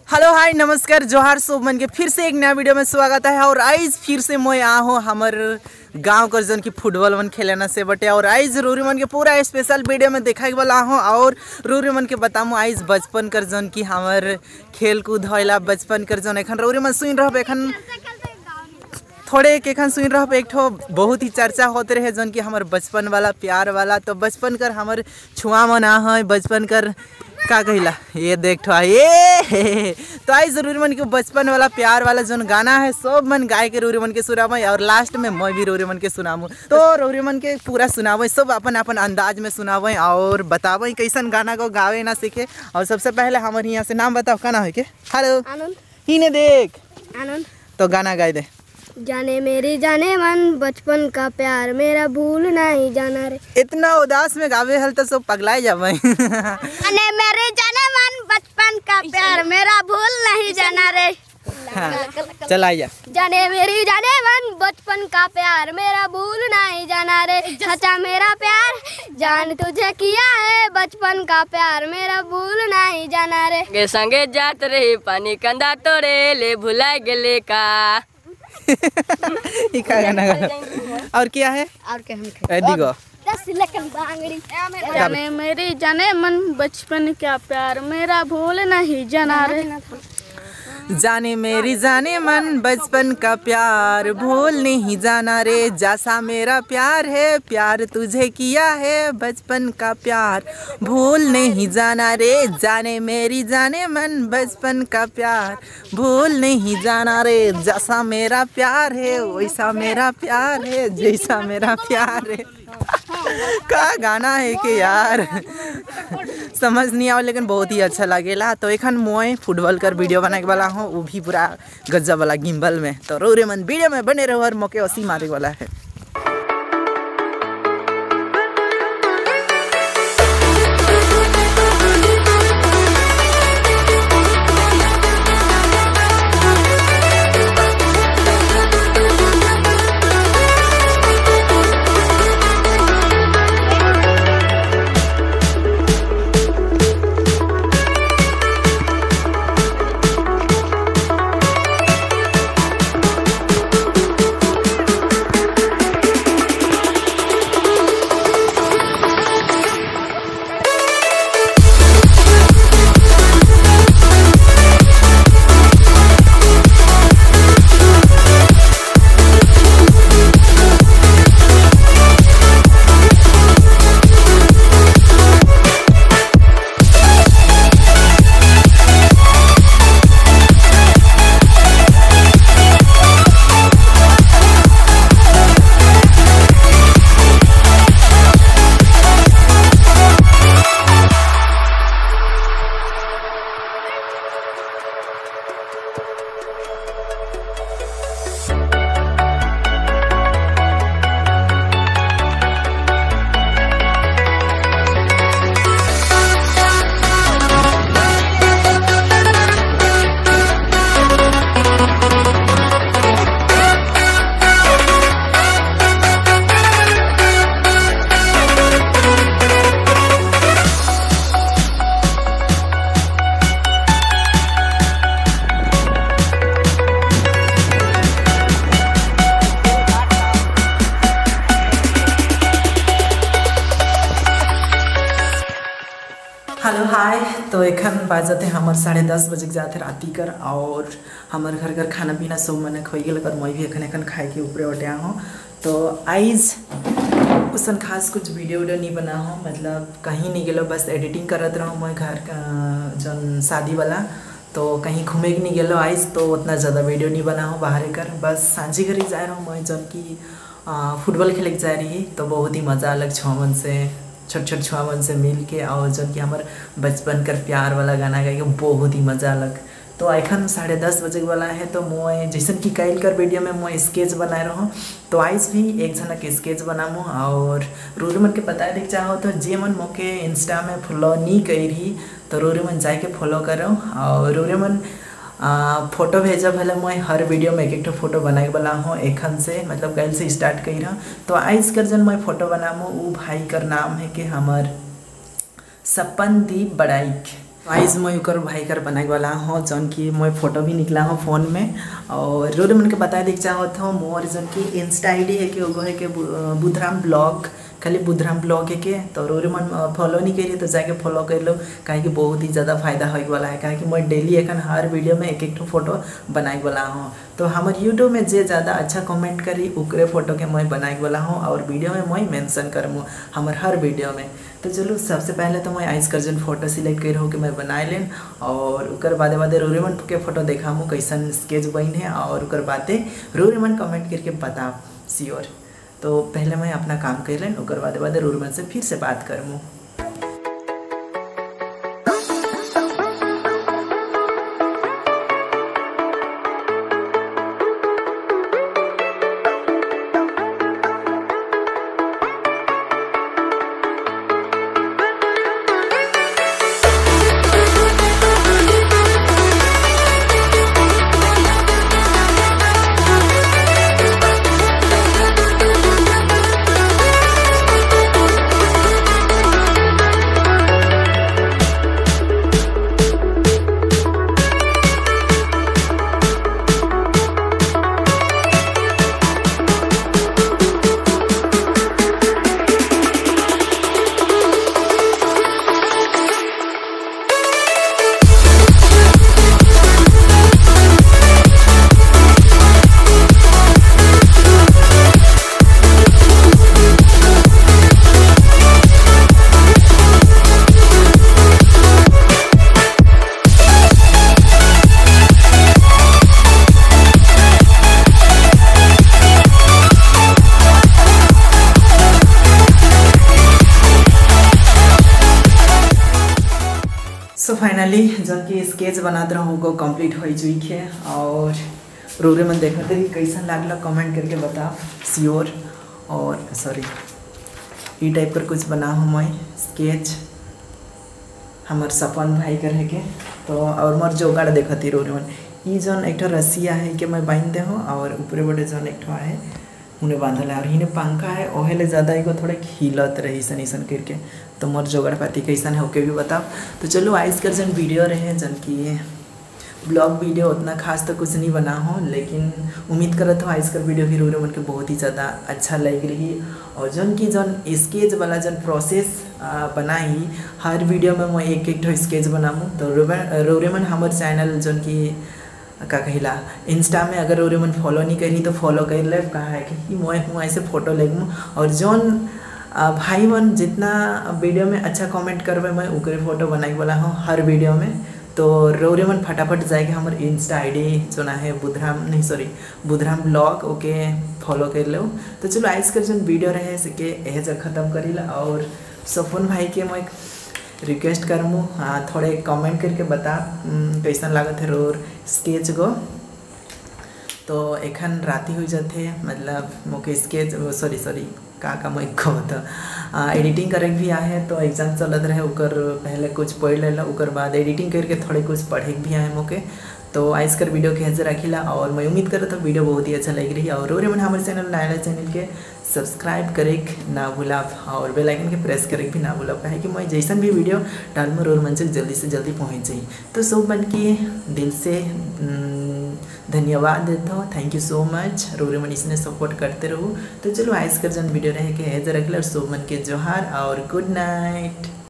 Hello hi नमस्कार जोहार सब मन के फिर से एक नया वीडियो में स्वागत है। और आइज फिर से मैं आ हो हमर गांव कर जन की फुटबॉल मन खेलना से बटे। और आइज रूरी मन के पूरा स्पेशल वीडियो में देखा वाला हूँ। और रूरी मन के बताऊँ आइज बचपन कर जन की हमर खेल कूद होला बचपन कर जन एखन रूरी मन सुन रह एखन थोड़े एक एखन सुन रह एक ठो बहुत ही चर्चा होते रहे जन की हमार बचपन वाला प्यार वाला। तो बचपन कर हमार छुआ मन आ है बचपन कर का कहिला ये देख ठो ये तो आई जरूरी मन के बचपन वाला प्यार वाला जो गाना है सब मन गाय के रूरी मन के सुनाव। और लास्ट में मैं भी रूरी मन के सुनाऊँ तो रूरी मन के पूरा सुनाव सब अपन अपन अंदाज में सुनाव और बताव कैसन गाना को गावे ना सीखे। और सबसे पहले हमारे यहाँ से नाम बताओ का ना है के। हेलो आनंद ही ने देख आनंद तो गाना गाए दे। जाने मेरी जाने मन बचपन का प्यार मेरा भूल नहीं जाना रे। इतना उदास में गावे हल तो सब पगलाए जावे। जाने मेरी जाने मन बचपन का प्यार मेरा भूल नहीं जाना रे। हाँ, चलाइए। जाने मेरी जाने मन बचपन का प्यार मेरा भूल नहीं जाना रे। चाचा मेरा प्यार जान तुझे किया है बचपन का प्यार मेरा भूल नहीं जाना रे। गे संगे जात रही पानी कंदा तोड़े ले भुला गेले का। गाना और क्या है और क्या हम दिगो जाने मेरी जाने मन बचपन का प्यार मेरा भूल नहीं जाना रे। जाने मेरी जाने मन बचपन का प्यार भूल नहीं जाना रे। जैसा मेरा प्यार है प्यार तुझे किया है बचपन का प्यार भूल नहीं जाना रे। जाने मेरी जाने मन बचपन का प्यार भूल नहीं जाना रे। जैसा मेरा प्यार है वैसा मेरा प्यार है जैसा मेरा प्यार है। का गाना है कि यार समझ नहीं आओ लेकिन बहुत ही अच्छा लगेला। तो एखन मैं फुटबॉल कर वीडियो बनाने वाला हूँ वो भी पूरा गजब वाला गिम्बल में। तो रोरे मन वीडियो में बने रहो और मौके उसी मारे वाला है। हेलो हाय तो एखन बाजते हमार 10:30 बजे जाते राती कर। और हमार घर घर खाना पीना सब मैंने खोई गल कर मैं भी एखन खाए के ऊपरे उठा हूँ। तो आइज उसन खास कुछ वीडियो नहीं बना हूँ मतलब कहीं नहीं गलो बस एडिटिंग करत रहूँ मैं घर का जन शादी वाला। तो कहीं घूमे नहीं गलो आइज तो उतना ज़्यादा वीडियो नहीं बना हूँ बाहर कर। बस सांझी घर जा रहा हूँ मैं जन की फुटबॉल खेले जा रही। तो बहुत ही मज़ा अलग छुआवन से छोट छोट छुआवन से मिल के और जन की हमार बचपन कर प्यार वाला गाना गा के बहुत ही मज़ा अलग। तो एखन 10:30 बजे वाला है। तो मैं जैसन की कैल कर वीडियो में मैं स्केच बनाए रहा हूँ। तो आइज भी एक झनक स्केच बनामो। और रूरी मन के पता देख चाहो तो जे मन मोके इंस्टा में फॉलो नहीं करी तो रूरी मन जाके फॉलो करो। और रूरी मन फोटो भेजब भले मैं हर वीडियो में एक फोटो बनाए वाला हूँ एखन से मतलब कल से स्टार्ट कर रहा। तो आइज कर जन मैं फोटो बनामो वो भाई कर नाम है कि हमार सपनदीप बड़ाइक। आइज मैं उकर भाई कर बनाए वाला हूँ जौन की मैं फोटो भी निकला हूँ फ़ोन में। और रोड मन के बता देख चाहत हूँ मोर जौन की इंस्टा ID है कि वो है कि बुधराम ब्लॉग, खाली बुधराम ब्लॉग है के। तो रोरे मन फॉलो नहीं करिए तो जाके फॉलो कर लो, काहे कि बहुत ही ज़्यादा फायदा होने वाला है। काहे कि मैं डेली एखन हर वीडियो में एक एक फोटो बनाए वाला हूँ। तो हमारे यूट्यूब में जे ज़्यादा अच्छा कमेंट करी उकरे फोटो के मैं बनाए वाला हूँ और वीडियो में मैं मेंशन करमूँ हमारे हर वीडियो में। तो चलो सबसे पहले तो मैं आइस कर जन फोटो सिलेक्ट कर हो कि मैं बनाए लेन और उकर बादे बादे रोरेमन के फोटो देखा हूँ कैसन स्केच बन है और उकर बातें रोरेमन कमेंट करके बता श्योर। तो पहले मैं अपना काम कर लें उकर बादे बादे रोरेमन से फिर से बात करूँ। सो फाइनली जौन की स्केच बनाते रहूँ वो कंप्लीट हो चुकी है और रोरे मन देखा थे कैसा लागला कमेंट करके बता श्योर। और सॉरी ये टाइप कर कुछ बना हूँ मैं स्केच हमार सपन भाई कर है के। तो और मोर जोगाड़ देखा थी रोरे मन ये जौन एक रसिया है कि मैं बांध दे हूँ और ऊपरे बड़े जौन एक है उन्हें बांधल है और इन्हें पंखा है ओहेले ज़्यादा एगो थोड़े हिलत रही सन ऐसा करके। तो मोर जोगाड़ पाती कैसन है ओके भी बताओ। तो चलो आइस कर जन वीडियो रहे जन की ब्लॉग वीडियो उतना खास तो कुछ नहीं बना हो, लेकिन उम्मीद करत हो आइस कर वीडियो भी रोरे मन के बहुत ही ज़्यादा अच्छा लग रही। और जौन की जौन स्केच वाला जौन प्रोसेस बनाई हर वीडियो में मैं एक एक स्केच बनाऊँ। तो रोरेमन हमारे चैनल जौन की का कहिला इंस्टा में अगर रोरेमन फॉलो नहीं करी तो फॉलो कर ले, कहा है कि मैं हूँ ऐसे फ़ोटो लेगूँ। और जौन भाई मन जितना वीडियो में अच्छा कमेंट करवे मैं उकरे फ़ोटो बनाई वाला हूँ हर वीडियो में। तो रोरेमन फटाफट जाएगा हमारे इंस्टा ID जो ना है बुधराम ब्लॉग ओके फॉलो कर लो। तो चलो आइस कर जो वीडियो रहे सके यह जब ख़त्म करी ला। और सफोन भाई के मैं रिक्वेस्ट करमूँ थोड़े कमेंट करके बता कैसा लागत है रोर स्केच को। तो एखन राती हो जाते मतलब मोके स्केच सॉरी का मैं कहता एडिटिंग करे भी आए। तो एग्जाम चलत रहे उकर पहले कुछ पढ़ लेला उकर बाद एडिटिंग करके थोड़े कुछ पढ़े भी आए मोके। तो आइस कर वीडियो के हजर रखीला और मैं उम्मीद करता हूँ वीडियो बहुत ही अच्छा लग रही है। और रोरेमन हमारे चैनल के सब्सक्राइब करे ना भूला और बेल आइकन के प्रेस करे भी ना भूला, है कि मैं जैसन भी वीडियो डालूँ रोरेमन से जल्दी जल्दी पहुँच जाए। तो सब मन की दिल से धन्यवाद देता हूँ, थैंक यू सो मच। रोरेमन इसने सपोर्ट करते रहो। तो चलो आइस कर जन वीडियो रहे के हजर रखला और सब मन के जोहार और गुड नाइट।